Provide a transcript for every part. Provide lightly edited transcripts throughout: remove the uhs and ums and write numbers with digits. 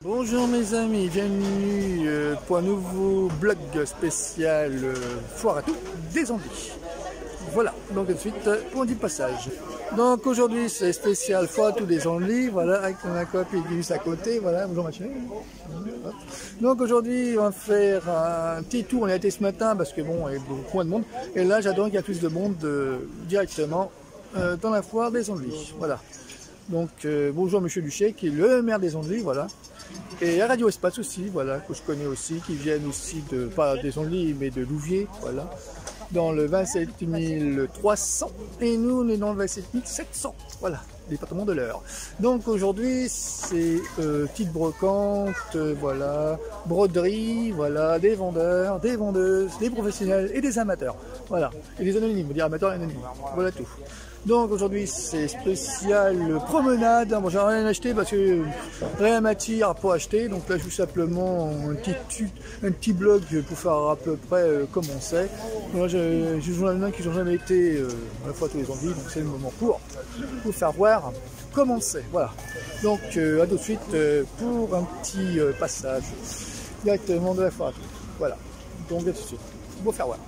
Bonjour mes amis, bienvenue pour un nouveau blog spécial foire à tout des Andelys. Voilà, donc tout de suite on dit passage. Donc aujourd'hui c'est spécial foire à tout des Andelys, voilà, avec ma copine qui est juste à côté, voilà, bonjour ma chérie. Donc aujourd'hui on va faire un petit tour, on a été ce matin parce que bon, il y a beaucoup moins de monde, et là j'adore qu'il y a plus de monde directement dans la foire des Andelys, voilà. Donc bonjour Monsieur Duché qui est le maire des Andelys, voilà. Et à Radio Espace aussi, voilà, que je connais aussi, qui viennent aussi de, pas des Andelys, mais de Louviers, voilà, dans le 27 300, et nous on est dans le 27 700, voilà, département de l'Eure. Donc aujourd'hui c'est petite brocante, voilà, broderie, voilà, des vendeurs, des vendeuses, des professionnels et des amateurs, voilà, et des anonymes, on va dire amateurs et anonymes, voilà tout. Donc aujourd'hui c'est spécial promenade, bon j'ai rien acheté parce que rien m'attire pour acheter, donc là je vous simplement un petit blog pour faire à peu près comme on sait. Moi je joue à qui n'ont jamais été à la fois tous les Andelys, donc c'est le moment pour vous faire voir comment c'est, voilà. Donc à tout de suite pour un petit passage directement de la foire à tout, voilà. Donc à tout de suite, pour vous faire voir.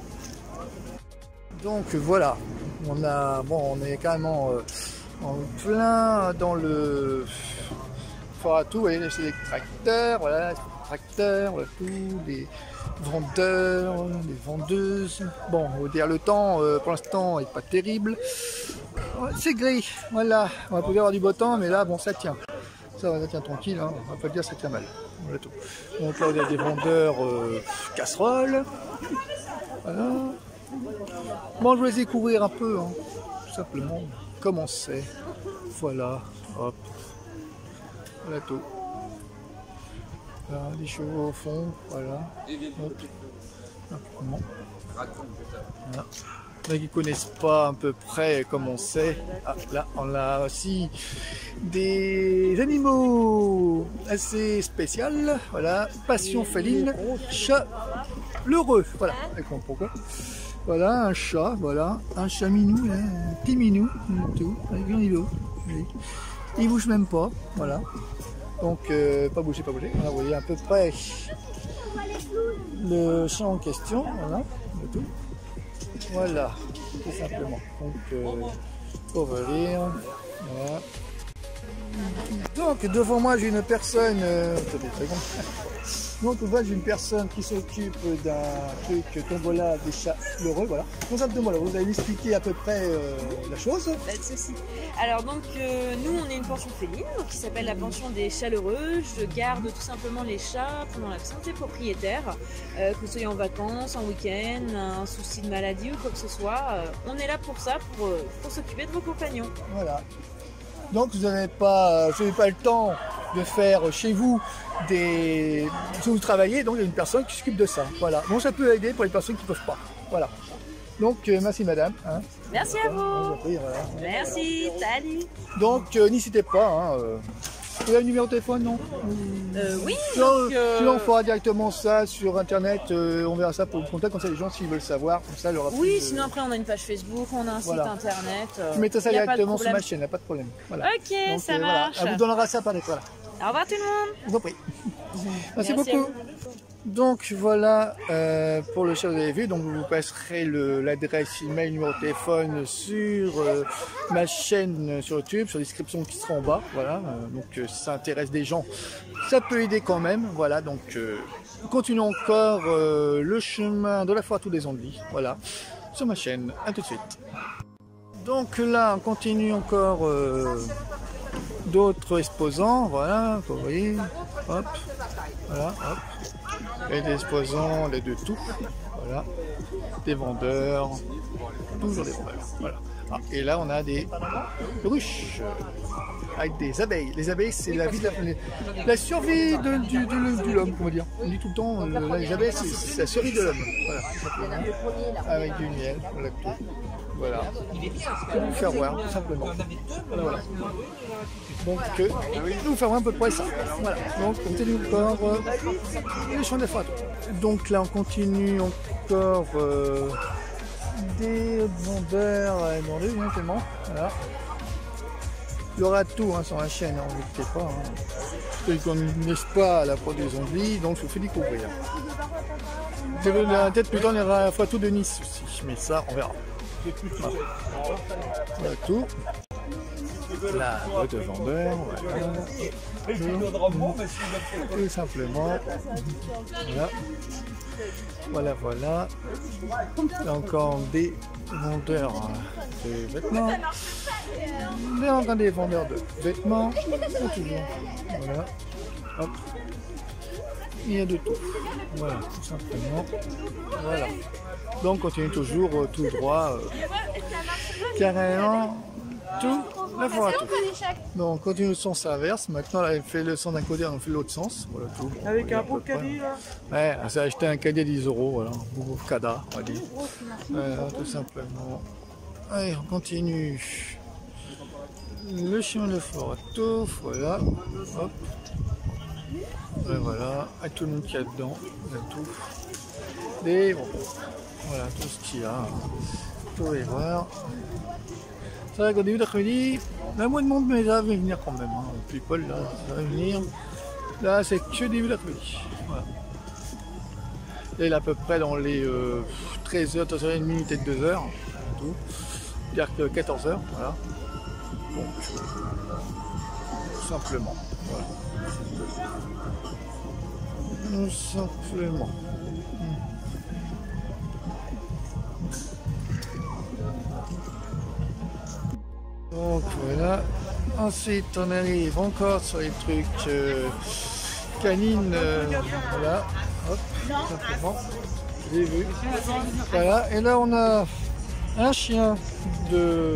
Donc voilà. On est carrément en plein dans le foire à tout, vous voyez, c'est des tracteurs, voilà, voilà tout, des vendeurs, des vendeuses. Bon, on va dire le temps, pour l'instant, n'est pas terrible. C'est gris, voilà, on va pouvoir avoir du beau temps, mais là, bon, ça tient. Ça tient tranquille, hein. On va pas dire ça tient mal. Voilà tout. Donc là, il y a des vendeurs casseroles, voilà. Bon, je vais les découvrir un peu, hein, tout simplement, comment c'est. Voilà, hop, voilà tout. Voilà, des chevaux au fond, voilà. Hop. Voilà. Là, qui ne connaissent pas à peu près comment c'est. Ah, là, on a aussi des animaux assez spéciaux. Voilà, passion féline, chat leureux. Voilà, d'accord, pourquoi. Voilà, un chat, voilà, un chat minou, là, un petit minou, tout, avec un niveau. Il bouge même pas, voilà. Donc, pas bouger. Voilà, vous voyez à peu près le chat en question, voilà, tout. Voilà, tout simplement. Donc, pour venir, voilà. Donc, devant moi, j'ai une personne, attendez, donc voilà, j'ai une personne qui s'occupe d'un truc tombola des chats leureux, voilà. Conceptement, vous allez m'expliquer à peu près la chose. Pas de souci. Alors donc nous on est une pension féline qui s'appelle la pension des chats leureux. Je garde tout simplement les chats pendant l'absence des propriétaires, que vous soyez en vacances, en week-end, un souci de maladie ou quoi que ce soit. On est là pour ça, pour s'occuper de vos compagnons. Voilà. Donc vous n'avez pas le temps de faire chez vous si vous travaillez, donc il y a une personne qui s'occupe de ça. Voilà. Donc ça peut aider pour les personnes qui ne peuvent pas. Voilà. Donc merci madame. Hein. Merci à vous. Prie, voilà. Merci, salut. Donc n'hésitez pas. Hein, vous avez le numéro de téléphone, non? Oui. Sinon on fera directement ça sur internet, on verra ça pour le contact, comme ça les gens s'ils veulent savoir, comme ça leur oui, sinon après on a une page Facebook, on a un site internet. Je mettrai ça directement sur ma chaîne, il n'y a pas de problème. Voilà. Ok, donc, ça marche. Voilà. On vous donnera ça par lettre. Voilà. Au revoir tout le monde. Je vous en prie. Merci beaucoup. Donc voilà pour le chat, vous avez vu, donc vous passerez l'adresse email, numéro de téléphone sur ma chaîne sur YouTube, sur la description qui sera en bas, voilà, donc si ça intéresse des gens, ça peut aider quand même, voilà, donc continuons encore le chemin de la foire à tous les Andelys, voilà, sur ma chaîne, à tout de suite. Donc là, on continue encore d'autres exposants, voilà, vous voyez, hop, voilà, hop. Et des exposants, les de tout, voilà, des vendeurs, toujours des vendeurs, voilà. Ah, et là on a des ruches avec des abeilles. Les abeilles c'est la vie la survie de l'homme, on va dire. On dit tout le temps, les abeilles c'est la survie de l'homme, voilà, avec du miel, voilà tout. Voilà, pour vous faire voir, tout simplement. Voilà. Donc, nous faire voir un peu de près ça. Voilà, donc on continue encore les champs des foires. Donc là, on continue encore des vendeurs, tellement. Voilà. Il y aura tout hein, sur la chaîne, hein, n'hésitez pas. Hein. Ceux qui ne connaissent pas la peau des zombies, donc je vous fais découvrir. Peut-être plus tard, il y aura la photo de Nice aussi, mais ça, on verra. Voilà. Voilà tout. La boîte de vendeur, voilà. Tout simplement. Voilà. Voilà, voilà. Il y a encore des vendeurs de vêtements. Il y a encore des vendeurs de vêtements. Toujours. Voilà. Hop. Il y a de tout. Voilà, tout simplement. Voilà. Donc, on continue toujours tout droit. Carrément. Tout. La fois tout. Donc, on continue le sens inverse. Maintenant, là, elle fait le sens d'un côté, on fait l'autre sens. Voilà tout. Avec un beau caddie là. Ouais, on s'est acheté un caddie à 10 €, voilà. Un beau CADA, on va dire. Voilà, tout simplement. Allez, on continue. Le chemin de Fort-à-Tout, voilà. Hop. Et voilà, avec tout le monde qu'il y a dedans, on a tout. Et bon, voilà tout ce qu'il y a. Vous pouvez voir. C'est vrai qu'au début d'après-midi, il y a moins de monde, mais ça va venir quand même. Hein. People, là, ça va venir. Là, c'est que début d'après-midi. Voilà. Là, il est à peu près dans les 13h, 13h30, peut-être 2h. Tout. C'est-à-dire que 14h, voilà. Donc, tout simplement. Voilà. Tout simplement. Donc voilà. Ensuite on arrive encore sur les trucs canines. Voilà. Hop, tout simplement. J'ai vu. Voilà. Et là on a un chien de.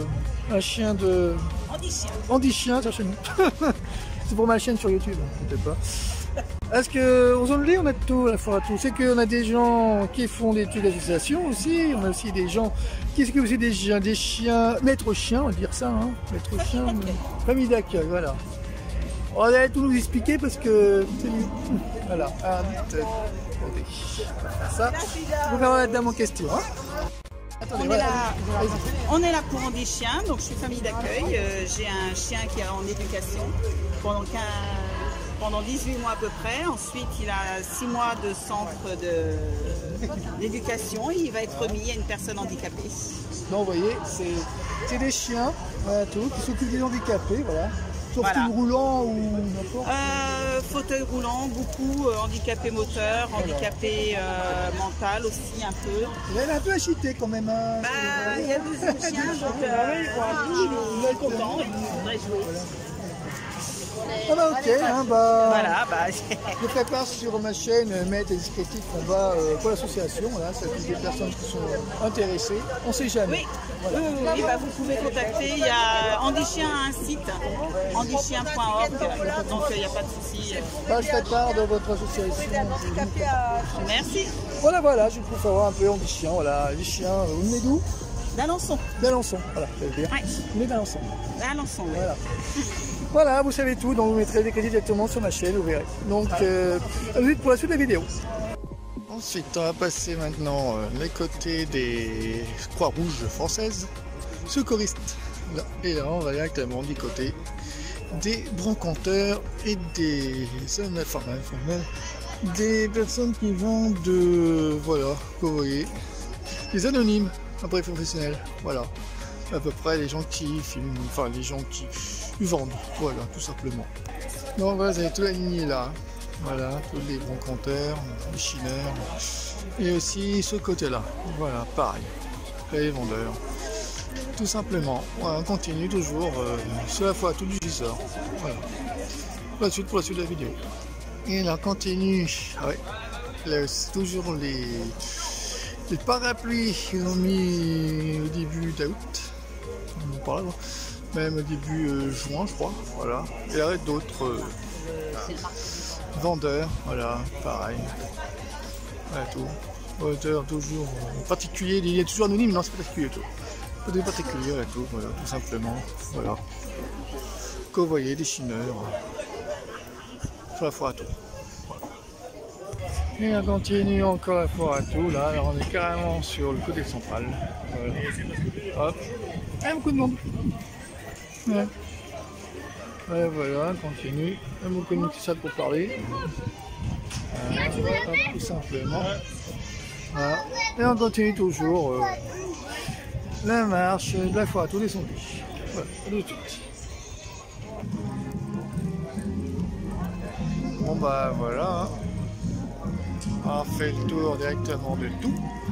Andy Chien, sa chaîne. C'est pour ma chaîne sur YouTube, peut-être pas. Est-ce qu'aux Only on a tout à la fois à tout? C'est qu'on a des gens qui font des études d'association aussi, on a aussi des gens qui s'occupent aussi des chiens, maître chien, on va dire ça, hein, maître chien, famille d'accueil, voilà. On va tout nous expliquer parce que c'est lui. Voilà, attendez, ça, vous verrez la dame en question. Hein. Attendez, on est là pour Andy Chien, donc je suis famille d'accueil, j'ai un chien qui est en éducation pendant 18 mois à peu près. Ensuite, il a 6 mois de centre d'éducation et il va être remis à une personne handicapée. Donc, vous voyez, c'est des chiens, voilà, tout, qui s'occupent des handicapés, voilà. Sauf voilà. Roulant ou n'importe. Fauteuil roulant, beaucoup, handicapé moteur, handicapé mental aussi un peu. Elle est un peu agitée quand même. Hein. Bah, il y a 12 chiens, donc il est content, il voudrait jouer. Voilà. Ah bah ok, hein, bah, voilà, bah, je prépare sur ma chaîne mettre des descriptifs qu'on va pour l'association, voilà, c'est des personnes qui sont intéressées, on ne sait jamais. Oui, voilà. Oui, bah, vous pouvez contacter, il y a Andy Chien a un site, andychien.org, donc il n'y a pas de souci. Bah, je prépare de votre association. Merci. Voilà, je peux savoir un peu Andy Chien, voilà, les chiens, vous venez d'où? d'Alençon. D'Alençon, voilà, je vais dire. Ouais. Vous venez d'Alençon. D'Alençon, oui. Voilà. Voilà, vous savez tout, donc vous mettrez les crédits directement sur ma chaîne, vous verrez. Donc, à vite pour la suite de la vidéo. Ensuite, on va passer maintenant les côtés des Croix-Rouges françaises, secouristes. Là, et là, on va directement du côté des brocanteur et des informels, des personnes qui vendent voilà, vous voyez, des anonymes, après professionnels, voilà. À peu près les gens qui filment, enfin les gens qui vendent, voilà, tout simplement. Donc voilà, vous avez toute la lignée là, voilà, tous les bons compteurs, les chineurs, et aussi ce côté-là, voilà, pareil, les vendeurs, tout simplement. Voilà, on continue toujours sur la fois tout du giseur, voilà. Pour la suite de la vidéo. Et là, on continue, ah ouais, là, c'est toujours les parapluies qu'ils ont mis au début d'août. Par là, même au début juin je crois, voilà, et là d'autres vendeurs, voilà, pareil, voilà tout, vendeurs toujours particulier, il est toujours anonyme, non c'est pas particulier tout, des particuliers, voilà tout, voilà, tout simplement, voilà, que vous voyez, des chineurs, sur la foire à tout. Et on continue encore la foire à tout, là, alors on est carrément sur le côté central, voilà. Hop, il y a beaucoup de monde. Ouais. Ouais, voilà, continue. On me connecte ça pour parler. Voilà, tout simplement. Voilà. Et on continue toujours la marche de la foire à tous les zombies. Voilà, tout de suite. Bon bah voilà, hein. On fait le tour directement de tout.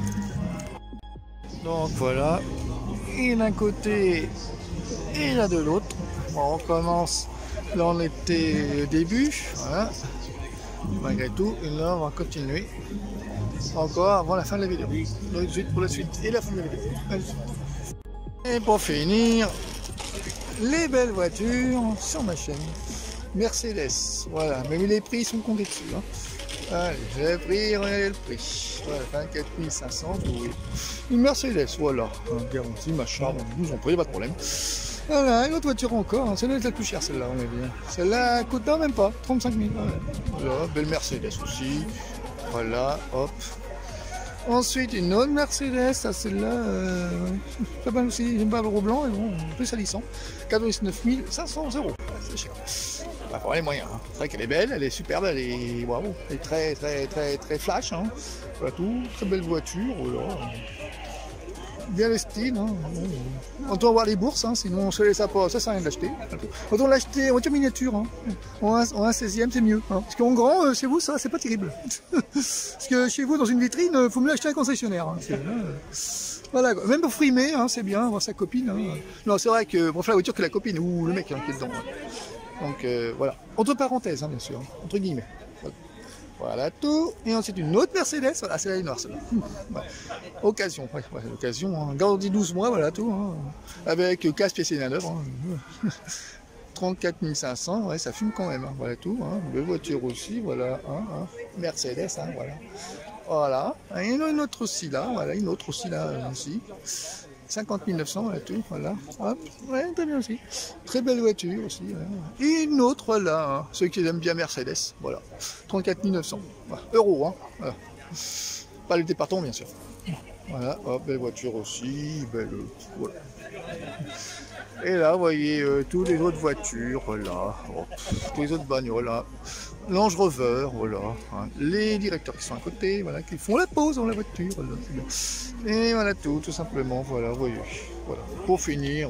Donc voilà, et d'un côté et là de l'autre. Bon, on recommence, là on était au début, voilà. Malgré tout, et là on va continuer encore avant la fin de la vidéo. Donc suite pour la suite et la fin de la vidéo. Et pour finir, les belles voitures sur ma chaîne. Mercedes, voilà, mais les prix sont comptés dessus. Hein. Allez, j'ai pris, regardez le prix. Voilà, 24 500, oui. Une Mercedes, voilà, garantie, machin, nous en prie, pas de problème. Voilà, une autre voiture encore, hein. Celle-là est la plus chère, celle-là, on est bien. Celle-là coûte non, même pas, 35 000. Voilà, belle Mercedes aussi. Voilà, hop. Ensuite, une autre Mercedes, celle-là, pas mal aussi, j'aime pas le blanc, mais bon, plus salissant. 99 500 €. C'est cher. Bah, pour les moyens. Hein. C'est vrai qu'elle est belle, elle est superbe, elle est, waouh, elle est très flash. Hein. Voilà tout, très belle voiture. Voilà. Bien le style. Hein. On doit voir les bourses, hein, sinon on se laisse pas, ça sert à rien de l'acheter. Quand on l'acheter en voiture miniature, hein. En un 16e, c'est mieux. Hein. Parce qu'en grand, chez vous, ça, c'est pas terrible. Parce que chez vous, dans une vitrine, il faut me l'acheter à un concessionnaire. Hein. Voilà, même pour frimer, hein, c'est bien, voir sa copine. Hein. Non, c'est vrai que, bon, la voiture que la copine, ou le mec hein, qui est dedans. Hein. Donc voilà, entre parenthèses, hein, bien sûr, entre guillemets. Voilà tout. Et ensuite une autre Mercedes, voilà, c'est la noire celle-là. Voilà. Occasion, ouais, l'occasion, hein. Garantie 12 mois, voilà tout. Hein. Avec 15 pièces et 9. Hein. 34 500, ouais, ça fume quand même, hein. Voilà tout. Hein. Belle voiture aussi, voilà. Hein. Mercedes, hein, voilà. Voilà. Et une autre aussi là, voilà, une autre aussi là aussi. 50 900, voilà tout, voilà. Hop, ouais, très bien aussi. Très belle voiture aussi. Voilà. Et une autre là, hein, ceux qui aiment bien Mercedes, voilà. 34 900 voilà. Euros, hein. Voilà. Pas le département, bien sûr. Voilà, hop, belle voiture aussi, belle. Voilà. Et là, vous voyez toutes les autres voitures, voilà. Hop, tous les autres bagnoles, là. L'Ange Rover, voilà. Hein. Les directeurs qui sont à côté, voilà, qui font la pause dans la voiture, voilà. Et voilà tout simplement, voilà, vous voyez. Voilà. Pour finir,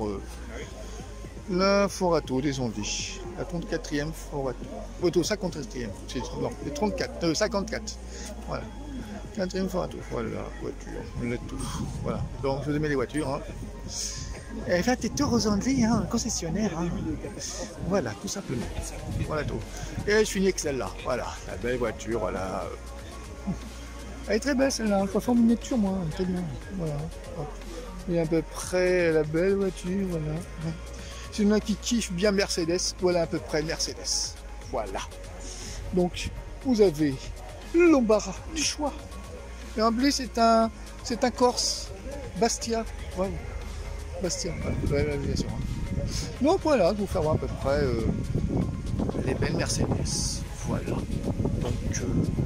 la foire à tout des Zombies. La 34e foire à tout. Plutôt 54e, non, les 34, 54. Voilà. 4e foire à tout, voilà, voiture, le tout. Voilà. Donc je vous mets les voitures. Hein. Et là, t'es tour aux Anglais, hein, concessionnaire. Hein. Voilà, tout simplement. Voilà tout. Et je finis avec celle-là. Voilà, la belle voiture, voilà. Elle est très belle celle-là, je préfère en miniature, moi, très bien. Voilà. Et à peu près la belle voiture, voilà. C'est une qui kiffe bien Mercedes, voilà à peu près Mercedes. Voilà. Donc, vous avez l'embarras du choix. Et en plus, c'est un Corse, Bastia. Voilà. Bastia, voilà, bien sûr. Donc voilà, vous faire voir à peu près les belles Mercedes. Voilà. Donc,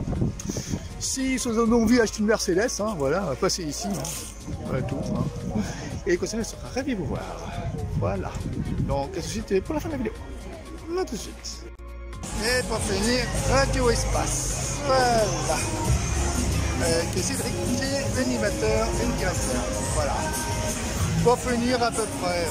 si vous avez envie d'acheter une Mercedes, hein, voilà, passez ici. Hein. Voilà tout. Hein. Et les concessionnaires sera ravis de vous voir. Voilà. Donc, tout de suite pour la fin de la vidéo. À tout de suite. Et pour finir, Radio Espace. Voilà. Qui est Cédric, qui est l'animateur et le directeur. Voilà. Pour finir à peu près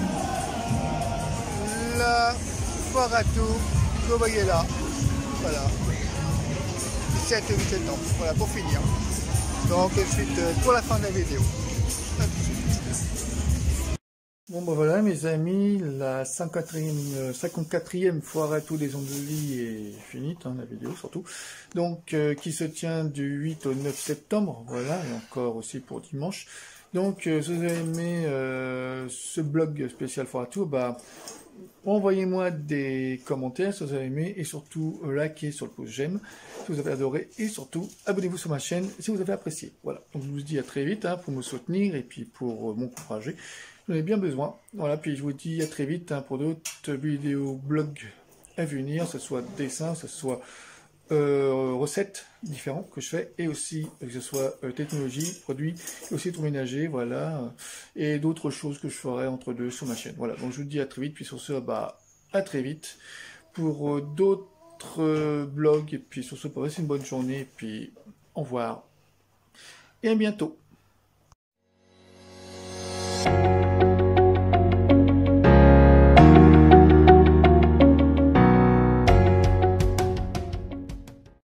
la foire à tout que vous voyez là. Voilà. 17 et 8 septembre. Voilà, pour finir. Donc, ensuite, pour la fin de la vidéo. À tout de suite. Bon, ben voilà, mes amis, la 54e foire à tout des Andelys est finie, hein, la vidéo surtout. Donc, qui se tient du 8 au 9 septembre. Voilà, et encore aussi pour dimanche. Donc, si vous avez aimé ce blog spécial foire à tout, bah, envoyez-moi des commentaires si vous avez aimé et surtout likez sur le pouce j'aime si vous avez adoré et surtout abonnez-vous sur ma chaîne si vous avez apprécié. Voilà, donc je vous dis à très vite hein, pour me soutenir et puis pour m'encourager. J'en ai bien besoin. Voilà, puis je vous dis à très vite hein, pour d'autres vidéos blogs à venir, que ce soit dessin, que ce soit recettes différentes que je fais et aussi que ce soit technologie, produits et aussi tout ménager, voilà, et d'autres choses que je ferai entre deux sur ma chaîne. Voilà, donc je vous dis à très vite, puis sur ce, bah, à très vite pour d'autres blogs. Et puis sur ce, passez une bonne journée. Et puis au revoir et à bientôt.